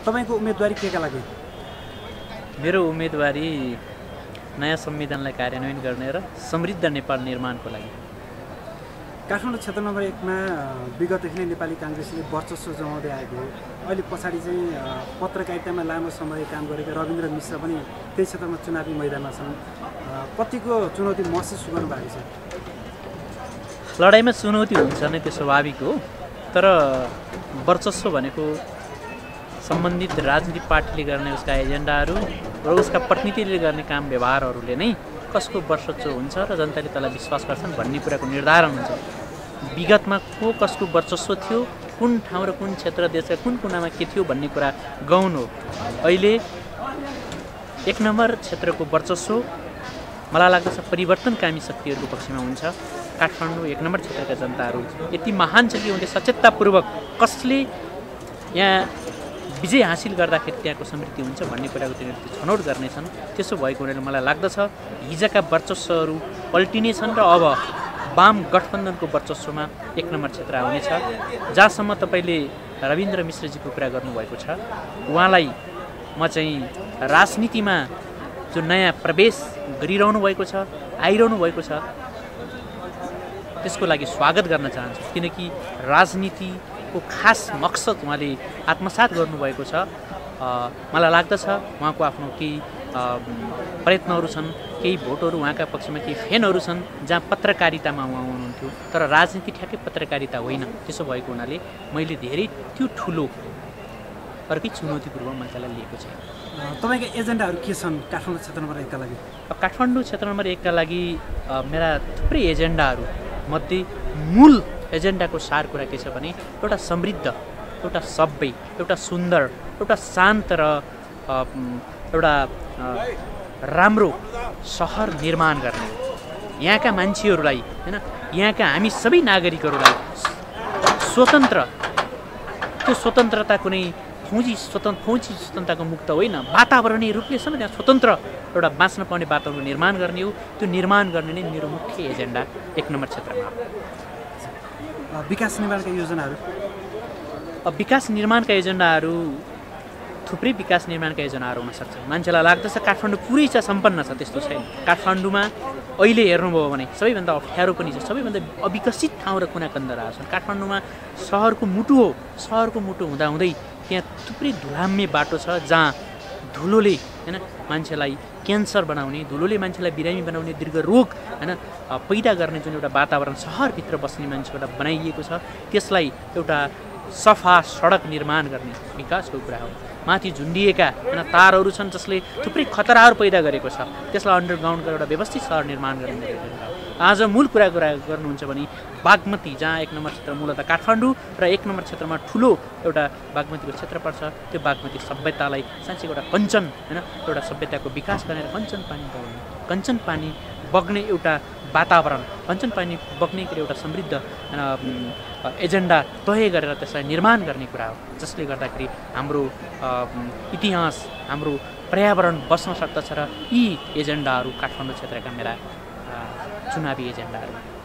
तपाईको उम्मेदवारी केका लागि? मेरो उम्मेदवारी नयाँ संविधानलाई कार्यान्वयन गर्ने र समृद्ध नेपाल निर्माणको लागि। काठमाडौँ क्षेत्र नम्बर 1 मा विगतदेखि नै नेपाली काङ्ग्रेसले वर्चस्व जमाउँदै आएको हो। अहिले पछाडि चाहिँ पत्रकारितामा लामो समय काम गरेका रविन्द्र मिश्र पनि त्यही क्षेत्रमा चुनावी मैदानमा छन्। कतिको चुनौती महसुस गर्नुभएको छ? लडाइँमा चुनौती हुन्छ नै, त्यो स्वाभाविक हो। तर वर्चस्व भनेको सम्बन्धित राजनीतिक पार्टीले गर्ने उसका एजेन्डाहरू र उसका प्रतिनिधिले गर्ने काम व्यवहारहरूले नै कसको वर्चस्व हुन्छ र जनताले त्यसलाई विश्वास गर्छन् भन्ने कुराको निर्धारण हुन्छ। विगतमा को कसको वर्चस्व थियो, कुन ठाउँ र कुन क्षेत्र देशका कुन कुनामा के थियो भन्ने कुरा गौण हो। अहिले 1 नम्बर क्षेत्रको वर्चस्व मलाई लाग्दछ परिवर्तनकामी शक्तिहरूको पक्षमा हुन्छ। काठमाडौँ 1 नम्बर क्षेत्रका जनताहरू यति महान छ कि उनले सचेततापूर्वक कसले यहाँ विजय हासिल गर्दाखेरि त्यहाँको समृद्धि हुन्छ भन्ने कुराको तिनीहरूले छनौट गर्नेछन्। त्यसो भएको हुनाले मलाई लाग्दछ हिजोका वर्चस्वहरू पल्टिनेछन् र अब वाम गठबन्धनको वर्चस्वमा 1 नम्बर क्षेत्र आउनेछ। जहाँसम्म तपाईँले रविन्द्र मिश्रजीको कुरा गर्नुभएको छ, उहाँलाई म चाहिँ राजनीतिमा जो नयाँ प्रवेश गरिरहनु भएको छ, आइरहनु भएको छ, त्यसको लागि स्वागत गर्न चाहन्छु। किनकि राजनीतिको खास मकसद उहाँले आत्मसात गर्नुभएको छ। मलाई लाग्दछ उहाँको आफ्नो केही प्रयत्नहरू छन्, केही भोटहरू उहाँका पक्षमा केही फेनहरू छन् जहाँ पत्रकारितामा उहाँ हुनुहुन्थ्यो, तर राजनीति ठ्याक्कै पत्रकारिता होइन। त्यसो भएको हुनाले मैले धेरै त्यो ठुलो अर्कै चुनौतीपूर्व मैले त्यसलाई लिएको छैन। तपाईँका एजेन्डाहरू के छन् काठमाडौँ क्षेत्र नम्बर 1 का लागि? काठमाडौँ क्षेत्र नम्बर 1 का लागि मेरा थुप्रै एजेन्डाहरू मध्ये मूल एजेन्डाको सार कुरा के छ भने एउटा समृद्ध, एउटा सभ्य, एउटा सुन्दर, एउटा शान्त र एउटा राम्रो सहर निर्माण गर्ने। यहाँका मान्छेहरूलाई हैन, यहाँका हामी सबै नागरिकहरूलाई स्वतन्त्र, त्यो स्वतन्त्रता कुनै फौजी स्वतन्त्रताको मुक्त होइन, वातावरणीय रूपले समेत त्यहाँ स्वतन्त्र एउटा बाँच्न पाउने वातावरण निर्माण गर्ने हो। त्यो निर्माण गर्ने नै मेरो मुख्य एजेन्डा 1 नम्बर क्षेत्रमा हो। विकास निर्माणका योजनाहरू? विकास निर्माणका एजेन्डाहरू थुप्रै विकास निर्माणका योजनाहरू हुन सक्छ। मान्छेलाई लाग्दछ काठमाडौँ पुरै छ, सम्पन्न छ, त्यस्तो छैन। काठमाडौँमा अहिले हेर्नुभयो भने सबैभन्दा अप्ठ्यारो पनि छ, सबैभन्दा अविकसित ठाउँ र कुनाकन्दराहरू छन्। काठमाडौँमा सहरको मुटु हो। सहरको मुटु हुँदाहुँदै त्यहाँ थुप्रै धुलाम्य बाटो छ जहाँ धुलोले हैन मान्छेलाई क्यान्सर बनाउने, धुलोले मान्छेलाई बिरामी बनाउने, दीर्घ रोग हैन पैदा गर्ने जुन एउटा वातावरण सहरभित्र बस्ने मान्छेबाट बनाइएको छ, त्यसलाई एउटा सफा सडक निर्माण गर्ने विकासको कुरा हो। माथि झुन्डिएका तारहरू छन् जसले थुप्रै खतराहरू पैदा गरेको छ, त्यसलाई अन्डरग्राउन्ड गरेर एउटा व्यवस्थित सहर निर्माण गर्ने एजेन्डा हो। आज मूल कुरा गर्नुहुन्छ भने बागमती, जहाँ 1 नम्बर क्षेत्र मूलतः काठमाडौँ र 1 नम्बर क्षेत्रमा ठुलो एउटा बागमतीको क्षेत्र पर्छ, त्यो बागमती सभ्यतालाई साँच्चै एउटा कञ्चन हैन एउटा सभ्यताको विकास गरेर कञ्चन पानी बग्ने एउटा वातावरण, कञ्चन पानी बग्ने एउटा समृद्ध एजेन्डा तय गरेर त्यसलाई निर्माण गर्ने कुरा हो, जसले गर्दाखेरि हाम्रो इतिहास, हाम्रो पर्यावरण बस्न सक्दछ। र यी एजेन्डाहरू काठमाडौँ क्षेत्रका मेरा चुनावी एजेन्डाहरू।